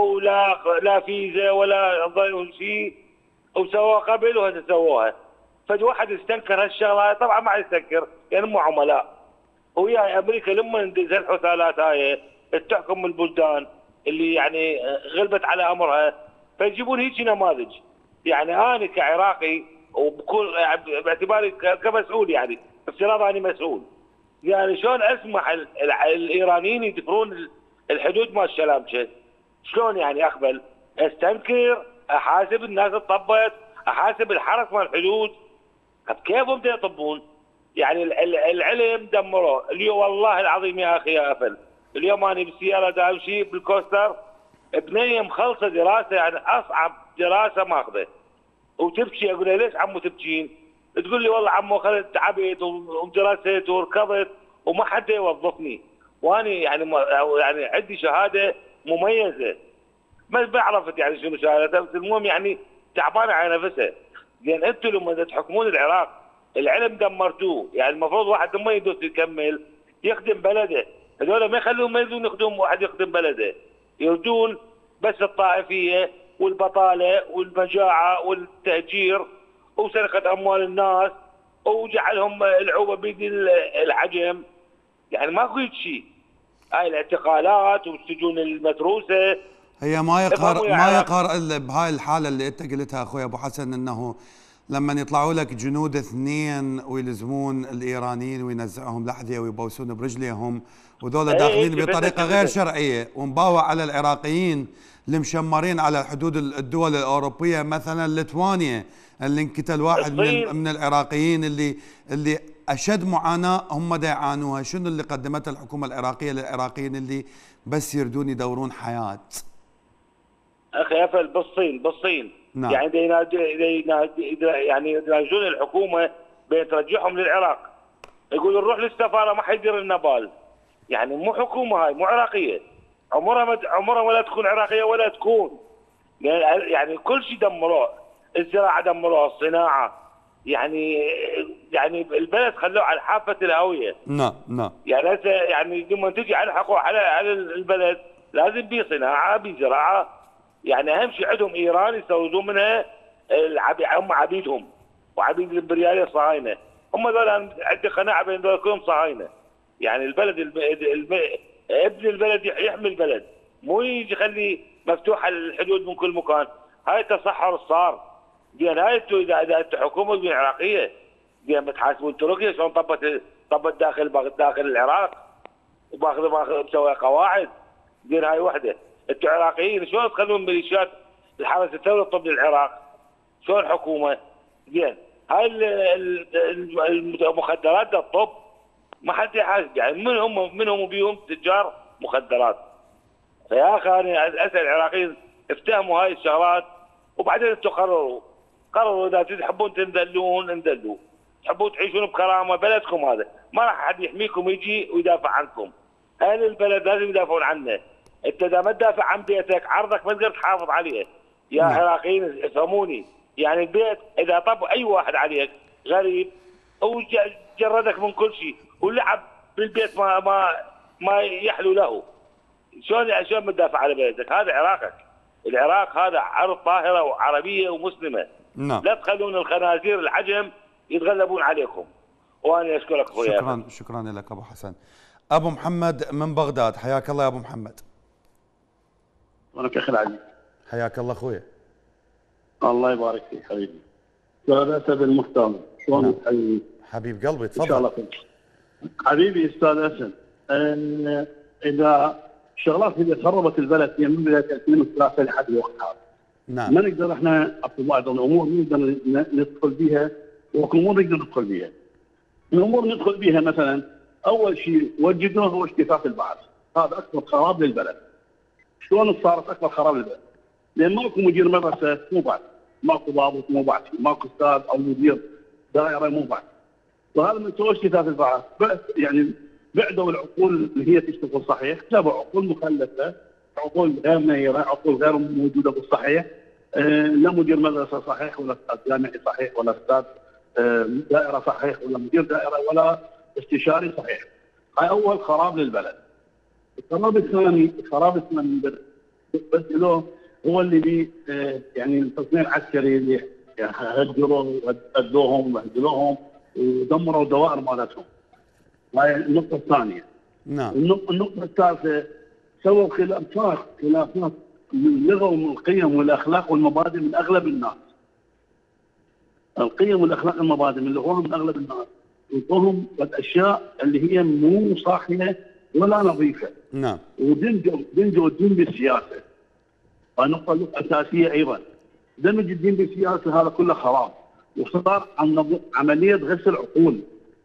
ولا فيزا ولا شيء، وسووها قبل وهذا سووها. فجي واحد استنكر هالشغله، طبعا ما يستنكر يعني مو عملاء. ويا امريكا لما ندز الحثالات هاي تحكم البلدان اللي يعني غلبت على امرها، فيجيبون هيك نماذج. يعني انا كعراقي وبكل باعتباري كمسؤول، يعني افتراض اني مسؤول، يعني شلون اسمح الايرانيين يدفرون الحدود مال الشلامشه؟ شلون يعني اقبل؟ استنكر، احاسب الناس الطبت، احاسب الحرس مال الحدود. كيف هم يطبون؟ يعني العلم دمروه. اليوم والله العظيم يا اخي يا افل، اليوم انا بالسياره دامشي بالكوستر، بنيه مخلصه دراسه، يعني اصعب دراسه ماخذه، وتبكي. اقول لها ليش عمو تبكين؟ تقول لي والله عمو خذت تعبت ودرست وركضت وما حدا يوظفني، وانا يعني عندي شهاده مميزه. ما بعرفت يعني شنو شهادتها، بس المهم يعني تعبانه على نفسها. لان انتم لما تحكمون العراق العلم دمرتوه. يعني المفروض واحد لما يدوس يكمل يخدم بلده، هذول ما يخلوهم ما يريدون يخدمون واحد يخدم بلده، يريدون بس الطائفيه والبطاله والمجاعه والتهجير وسرقه اموال الناس وجعلهم العوبه بيد العجم. يعني ماكو شيء. هاي الاعتقالات والسجون المتروسه هي ما يقهر بهاي الحاله اللي انت قلتها اخوي ابو حسن، انه لما يطلعوا لك جنود اثنين ويلزمون الايرانيين وينزعوهم لحظه ويبوسون برجليهم، وذولا داخلين بطريقه غير شرعيه، ومباوع على العراقيين المشمرين على حدود الدول الاوروبيه، مثلا ليتوانيا اللي انقتل واحد من العراقيين اللي اشد معاناه هم دا يعانوها. شنو اللي قدمته الحكومه العراقيه للعراقيين اللي بس يردون يدورون حياه؟ اخي افل بالصين نعم. يعني يناجون الحكومه بين ترجعهم للعراق، يقولوا نروح للسفاره ما حيدير لنا بال. يعني مو حكومه، هاي مو عراقيه، عمرها ولا تكون عراقيه ولا تكون. يعني كل شيء دمروه، الزراعه دمروها، الصناعه، يعني البلد خلوه على حافه الهويه. نعم. يعني هسه يعني لما تجي على البلد لازم بيه صناعه بيه زراعه. يعني اهم شيء عندهم ايران يسوون منها هم عبيدهم وعبيد الامبرياليه الصهاينه. هم ذول عندي قناعه بين ذول كلهم صهاينه. يعني البلد ابن البلد يحمي البلد، مو يجي يخلي مفتوحه الحدود من كل مكان. هاي تصحر صار. يعني هاي اذا حكومه العراقيه يعني بتحاسبون تركيا شلون طبت داخل العراق وماخذ مسوي قواعد. زين هاي وحده. انتم عراقيين شلون تخلون ميليشيات الحرس الثوري تطب للعراق؟ شلون حكومه؟ زين هاي المخدرات الطب ما حد يحاسب. يعني منهم وبيهم تجار مخدرات. فيا اخي انا اسال العراقيين افتهموا هاي الشغلات وبعدين انتم قرروا اذا تحبون تندلون اندلوا، تحبون تعيشون بكرامه بلدكم هذا، ما راح احد يحميكم يجي ويدافع عنكم. اهل البلد لازم يدافعون عنه. انت اذا ما تدافع عن بيتك عرضك ما تقدر تحافظ عليه. يا عراقيين افهموني، يعني البيت اذا طب اي واحد عليك غريب وجردك من كل شيء ولعب بالبيت ما يحلو له، شلون بتدافع على بلدك؟ هذا عراقك. العراق هذا ارض طاهره وعربيه ومسلمه. نعم. لا تخلون الخنازير العجم يتغلبون عليكم. وانا اشكرك اخويا. شكرا لك ابو حسن. ابو محمد من بغداد، حياك الله يا ابو محمد. ولك اخي العزيز. حياك الله اخويا. الله يبارك فيك حبيبي. استاذ اسد المحترم، شلونك حبيبي؟ حبيب قلبي تفضل. ان شاء الله خير. حبيبي استاذ اسد، اذا شغلات اللي خربت البلد هي من بدايه 2003 لحد الوقت هذا. نعم. ما نقدر احنا في بعض الامور نقدر ندخل فيها واكو امور نقدر ندخل بها. الامور ندخل بها مثلا اول شيء وجدوه هو اجتثاث البعث، هذا اكبر خراب للبلد. شلون صارت اكبر خراب للبلد؟ لان ماكو مدير مدرسه مو بعث، ماكو ضابط مو بعث، ماكو استاذ او مدير دائره مو بعث. وهذا من سوى اجتثاث البعث، يعني بعدوا العقول اللي هي تشتغل صحيح، جابوا عقول مخلفه، عقول غير نيره، عقول غير موجوده بالصحيح، لا مدير مدرسه صحيح ولا استاذ جامعي صحيح ولا استاذ دائره صحيح ولا مدير دائره ولا استشاري صحيح. هاي اول خراب للبلد. الخراب الثاني بدلوه هو اللي بي يعني التصنيع العسكري اللي هجروا ودوهم وبهدلوهم ودمروا دوائر مالتهم. هاي النقطه الثانيه. نعم. النقطه الثالثه سووا خلافات لغوا من القيم والاخلاق والمبادئ من اغلب الناس. القيم والاخلاق والمبادئ من لغوها من اغلب الناس، وهم الاشياء اللي هي مو صاحيه ولا نظيفه. نعم. ودمجوا الدين بالسياسه. النقطه الاساسيه ايضا دمج الدين بالسياسه، هذا كله خراب، وصار عمليه غسل عقول.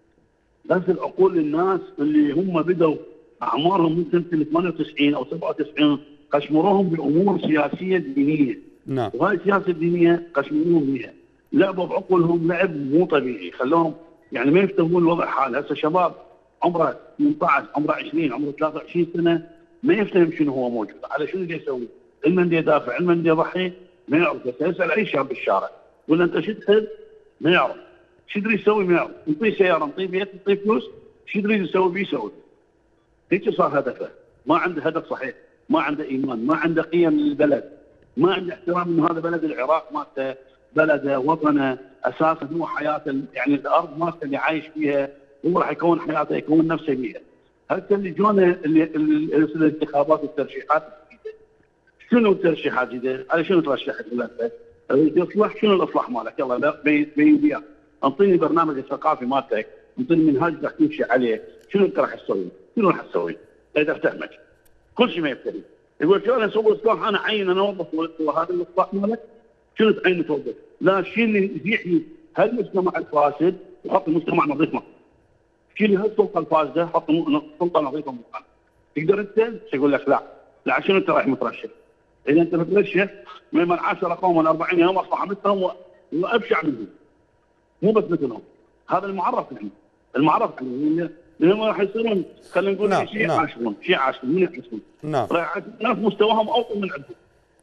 غسل عقول للناس اللي هم بدوا اعمارهم من سنه 98 او 97 قشمروهم بامور سياسيه دينيه. نعم. وهاي السياسه الدينيه قشمروهم بها، لعبوا بعقولهم لعب مو طبيعي، خلوهم يعني ما يفتهمون الوضع حاله. هسه شباب عمره 18 عمره 20 عمره 23 سنه ما يفتهم شنو هو موجود، على شنو بده يسوي؟ علما بده يدافع، علما بده يضحي، ما يعرف. بس يسال اي شاب بالشارع ولا انت شو تحب؟ ما يعرف. شو يدري يسوي؟ ما يعرف. نعطيه سياره، نعطيه بيت، نعطيه فلوس، شو يدري يسوي بيه يسوي. هيك صار هدفه، ما عنده هدف صحيح، ما عنده ايمان، ما عنده قيم للبلد، ما عنده احترام انه هذا بلد العراق مالته، بلده، وطنه، اساسا هو حياته، يعني الارض مالته اللي عايش فيها هو راح يكون حياته، يكون نفسه بيها. هسه اللي جونا الانتخابات والترشيحات الجديده. شنو الترشيحات الجديده؟ على شنو ترشحت انت؟ الاصلاح، شنو الاصلاح مالك؟ يلا بين وياك، انطيني برنامج الثقافي مالتك، انطيني منهاج راح تمشي عليه، شنو انت راح تسوي؟ شنو راح تسوي؟ اذا افتهمك كل شيء ما يفتهم. يقول لك انا اسوي اصلاح، انا عين، انا اوظف، هذا الاصلاح مالك شنو تعين توظف؟ لا، شيل اللي يحيي هالمجتمع الفاسد وحط المجتمع نظيف مكانه. شيل هالسلطه الفاسده حط سلطه نظيفه مكانه. تقدر انت؟ يقول لك لا عشان انت رايح مترشح. اذا انت مترشح من 10 قوم ولا 40 يوم اصبح مثلهم وابشع منهم. مو بس مثلهم. هذا المعرف يعني. المعرف يعني لانهم راح يصيرون خلينا نقول شيء عاشرون، من يحسون. نعم. راح ناس مستواهم اوطى من عندهم.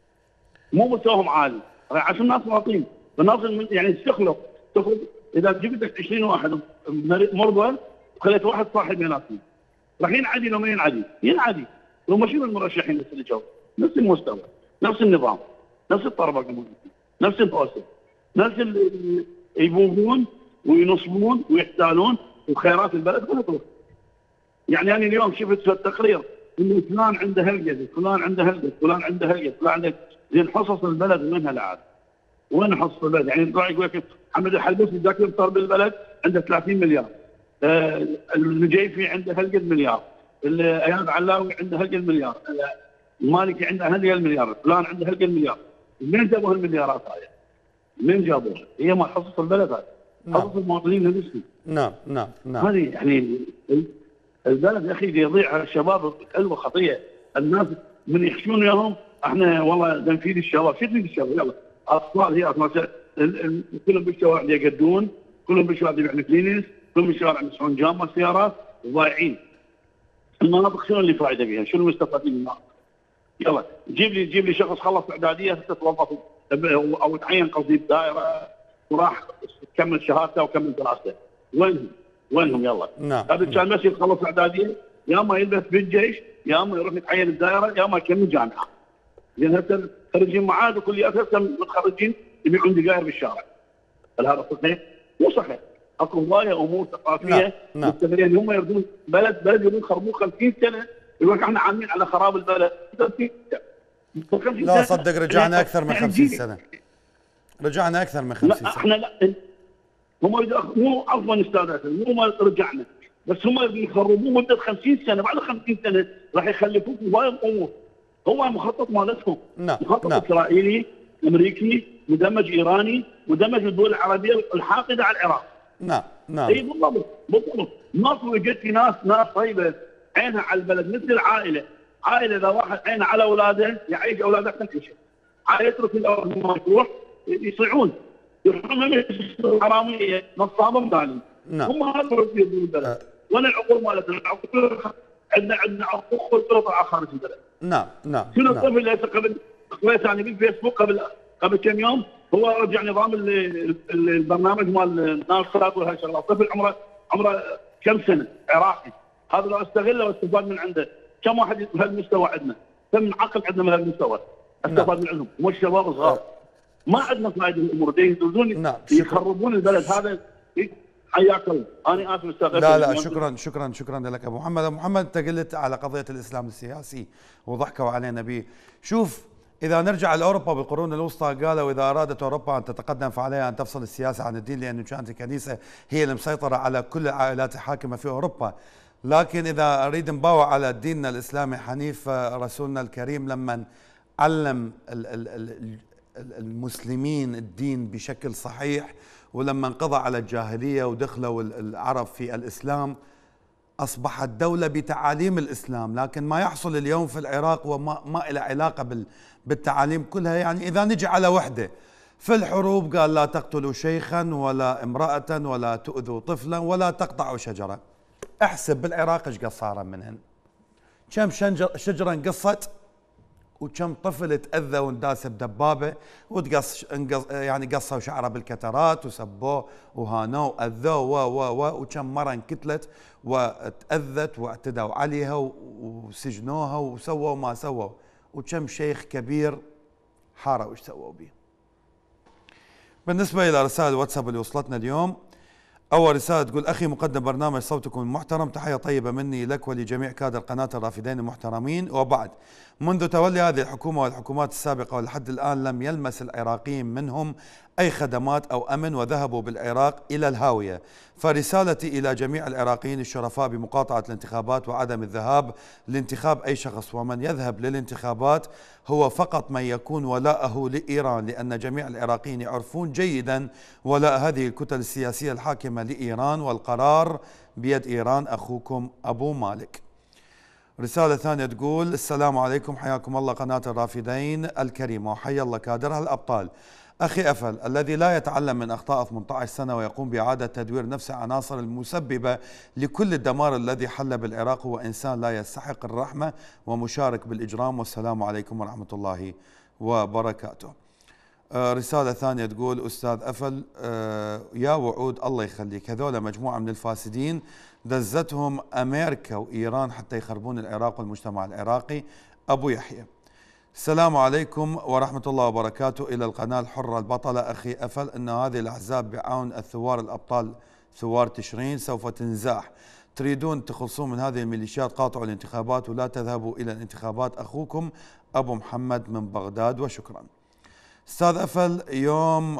مو مستواهم عالي، راح عشان الناس واطين، الناس يعني تخلق اذا جبت لك 20 واحد مرضى وخليت واحد صاحب بيناتهم، راح ينعدي لو ما ينعدي؟ ينعدي. هم شنو المرشحين اللي جو؟ نفس المستوى، نفس النظام، نفس الطربقه، نفس الفاسد، نفس اللي يبوقون وينصبون ويحتالون وخيرات البلد ما تروح. يعني انا اليوم شفت في التقرير انه فلان عنده هالقد، فلان عنده هالقد، فلان عنده هالقد، فلان عنده زين. حصص البلد وينها العاد؟ وين حصص البلد؟ يعني يطلع يقول لك محمد الحلبوسي ذاك يفطر بالبلد عنده 30 مليار. النجيفي عنده هالقد مليار. اياد علاوي عنده هالقد مليار. المالكي عنده هالقد مليار، فلان عنده هالقد مليار. منين جابوا هالمليارات هاي؟ منين جابوها؟ هي ما حصص البلد هاي. حصص المواطنين نفسهم. نعم. هذه يعني البلد يا اخي يضيع. الشباب حلوه خطيه، الناس من يخشون وياهم احنا والله نفيد الشباب. شو تفيد الشباب؟ يلا اطفال، هي اطفال كلهم بالشوارع يقدون، كلهم بالشوارع يبيعون كلينكس، كلهم بالشوارع يمسحون جامع سيارات وضايعين. المناطق شنو اللي فايده بها؟ شنو المستفادين من المناطق؟ يلا جيب لي شخص خلص اعداديه تتوظف او تعين قصدي بدائره وراح كمل شهادته وكمل دراسته. وينهم يلا؟ نعم. هذا كان بس يخلص اعداديه، يا اما يلبس بالجيش، يا اما يروح يتعين الدائره، يا اما يكمل جامعه. لان هسه خريجين معاد وكليات هسه متخرجين يبيعون دقائر بالشارع. هل هذا صحيح؟ مو صحيح. اكو هوايه امور ثقافيه مستمرين. هم يردون بلد يردون يخربوه 50 سنه، يقول لك احنا عاملين على خراب البلد 50 سنه. لا صدق رجعنا اكثر من 50 سنه. رجعنا اكثر من 50 سنه. احنا لا، هم مو عفوا استاذ، مو ما رجعنا، بس هم يخربوه مده 50 سنه. بعد 50 سنه راح يخلفوك هوايه امور. هو مخطط مالتهم. مخطط اسرائيلي، امريكي، مدمج ايراني مدمج الدول العربيه الحاقده على العراق. نعم نعم. اي بالضبط بالضبط. ماكو وجدت في ناس طيبه عينها على البلد مثل العائله. عائله اذا واحد عينه على اولاده يعيش اولاده احسن كل شيء. عائله يترك الاولاد ما يروح يصيعون يروحون حراميه نصابه مدالين. نعم. هم هذا البلد. وين العقول مالتنا؟ العقول عندنا عقول تطلع خارج البلد. نعم نعم. شنو الطفل اللي قبل ثاني بالفيسبوك قبل كم يوم هو رجع نظام البرنامج مال نار الصلاه وهالشغلات. طفل عمره كم سنه عراقي. هذا لو استغله واستفاد من عنده كم واحد بهالمستوى عندنا؟ كم عقل عندنا بهالمستوى استفاد من عندهم مش شباب صغار. ما عندنا فائده الامور يدوزون يخربون البلد هذا. حياك الله. انا اسف استاذ. لا شكرا لك ابو محمد. ابو محمد انت قلت على قضيه الاسلام السياسي وضحكوا علينا به. شوف اذا نرجع لاوروبا بالقرون الوسطى قالوا اذا ارادت اوروبا ان تتقدم فعليها ان تفصل السياسه عن الدين لانه كانت الكنيسه هي المسيطره على كل العائلات الحاكمه في اوروبا. لكن اذا اريد نباوع على ديننا الاسلامي حنيف رسولنا الكريم لما علم المسلمين الدين بشكل صحيح ولما انقضى على الجاهليه ودخلوا العرب في الاسلام اصبحت دوله بتعاليم الاسلام. لكن ما يحصل اليوم في العراق وما له علاقه بالتعاليم كلها. يعني اذا نجي على وحده في الحروب قال لا تقتلوا شيخا ولا امراه ولا تؤذوا طفلا ولا تقطعوا شجره. احسب بالعراق ايش قد صار منهن؟ كم شجره انقصت وكم طفل تاذى وانداس بدبابه وتقص يعني قصوا شعره بالكترات وسبوه وهانوه واذوه وكم مره انقتلت وتاذت واعتدوا عليها وسجنوها وسووا ما سووا وكم شيخ كبير حاروا ايش سووا به. بالنسبه الى رسائل الواتساب اللي وصلتنا اليوم، أول رسالة تقول أخي مقدم برنامج صوتكم المحترم، تحية طيبة مني لك ولجميع كادر قناة الرافدين المحترمين. وبعد منذ تولي هذه الحكومة والحكومات السابقة ولحد الآن لم يلمس العراقيين منهم أي خدمات أو أمن وذهبوا بالعراق إلى الهاوية. فرسالتي إلى جميع العراقيين الشرفاء بمقاطعة الانتخابات وعدم الذهاب لانتخاب أي شخص، ومن يذهب للانتخابات هو فقط من يكون ولاءه لإيران، لأن جميع العراقيين يعرفون جيدا ولاء هذه الكتل السياسية الحاكمة لإيران والقرار بيد إيران. أخوكم أبو مالك. رسالة ثانية تقول السلام عليكم، حياكم الله قناة الرافدين الكريمة وحيا الله كادرها الأبطال. أخي أفل الذي لا يتعلم من أخطاء 18 سنة ويقوم بإعادة تدوير نفس العناصر المسببة لكل الدمار الذي حل بالعراق هو إنسان لا يستحق الرحمة ومشارك بالإجرام. والسلام عليكم ورحمة الله وبركاته. رسالة ثانية تقول أستاذ أفل يا وعود الله يخليك، هذول مجموعة من الفاسدين دزتهم أمريكا وإيران حتى يخربون العراق والمجتمع العراقي. أبو يحيى. السلام عليكم ورحمة الله وبركاته إلى القناة الحرة البطلة. أخي أفل أن هذه الأحزاب بعون الثوار الأبطال ثوار تشرين سوف تنزاح. تريدون تخلصون من هذه الميليشيات، قاطعوا الانتخابات ولا تذهبوا إلى الانتخابات. أخوكم أبو محمد من بغداد وشكرا. أستاذ أفل يوم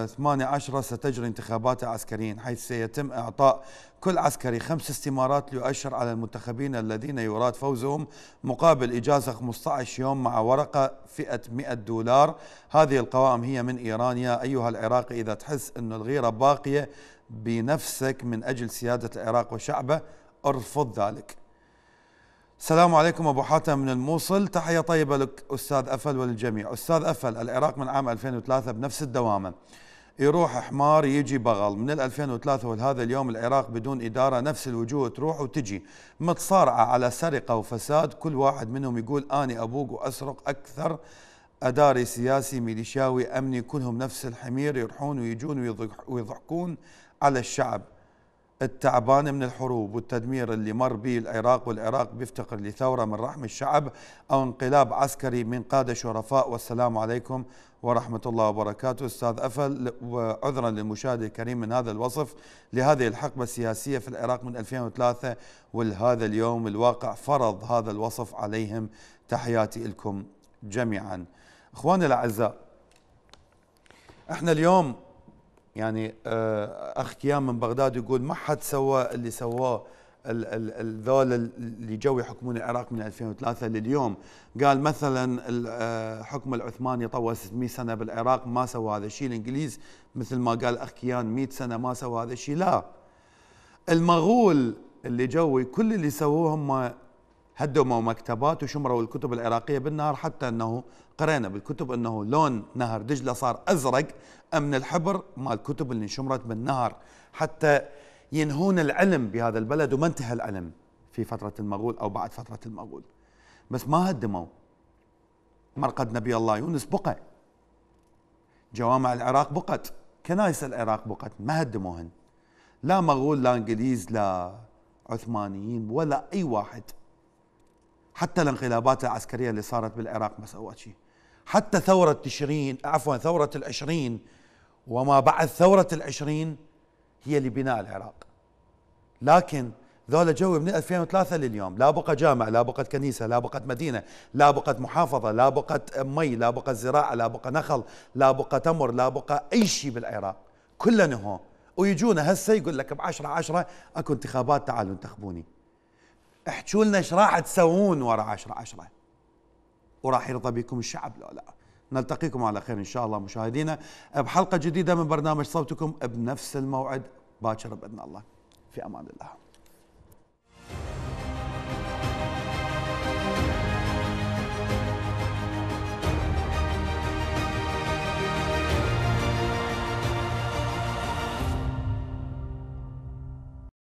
18 ستجري انتخابات عسكريين حيث سيتم إعطاء كل عسكري 5 استمارات ليؤشر على المنتخبين الذين يراد فوزهم مقابل إجازة 15 يوم مع ورقة فئة $100. هذه القوائم هي من إيران. يا أيها العراقي إذا تحس أن الغيرة باقية بنفسك من أجل سيادة العراق وشعبه ارفض ذلك. السلام عليكم أبو حاتم من الموصل، تحية طيبة لك أستاذ أفل وللجميع. أستاذ أفل العراق من عام 2003 بنفس الدوامة، يروح حمار يجي بغل. من 2003 ولهذا اليوم العراق بدون إدارة، نفس الوجوه تروح وتجي متصارعة على سرقة وفساد، كل واحد منهم يقول أنا أبوق وأسرق أكثر. أداري سياسي ميليشياوي أمني كلهم نفس الحمير، يروحون ويجون ويضحكون على الشعب التعبان من الحروب والتدمير اللي مر به العراق، والعراق بيفتقر لثورة من رحم الشعب أو انقلاب عسكري من قادة شرفاء. والسلام عليكم ورحمة الله وبركاته. أستاذ أفل وعذرا للمشاهد الكريم من هذا الوصف لهذه الحقبة السياسية في العراق من 2003 ولهذا اليوم الواقع فرض هذا الوصف عليهم. تحياتي لكم جميعا. أخواني الأعزاء، احنا اليوم يعني أخ كيام من بغداد يقول ما حد سوى اللي سواه الذول اللي جو يحكمون العراق من 2003 لليوم. قال مثلا الحكم العثماني طول 600 سنه بالعراق ما سوى هذا الشيء، الانجليز مثل ما قال الاخ كيان 100 سنه ما سوى هذا الشيء. لا، المغول اللي جو كل اللي سووه هم هدموا مكتبات وشمروا الكتب العراقيه بالنهر، حتى انه قرينا بالكتب انه لون نهر دجله صار ازرق من الحبر مال الكتب اللي انشمرت بالنهر، حتى ينهون العلم بهذا البلد. وما انتهى العلم في فتره المغول او بعد فتره المغول، بس ما هدموا. مرقد نبي الله يونس بقى، جوامع العراق بقت، كنائس العراق بقت، ما هدموهن. لا مغول لا انجليز لا عثمانيين ولا اي واحد. حتى الانقلابات العسكريه اللي صارت بالعراق ما سوت شيء. حتى ثوره تشرين، عفوا ثوره العشرين وما بعد ثوره العشرين هي لبناء العراق. لكن ذولا جو من 2003 لليوم لا بقى جامع، لا بقت كنيسه، لا بقت مدينه، لا بقت محافظه، لا بقت مي، لا بقت زراعه، لا بقى نخل، لا بقى تمر، لا بقى اي شيء بالعراق. كله نهو. ويجونا هسه يقول لك ب10/10 اكو انتخابات، تعالوا انتخبوني. احكوا لنا ايش راح تسوون ورا 10/10، وراح يرضى بكم الشعب لو لا. نلتقيكم على خير ان شاء الله مشاهدينا بحلقه جديده من برنامج صوتكم بنفس الموعد باكر باذن الله. في امان الله.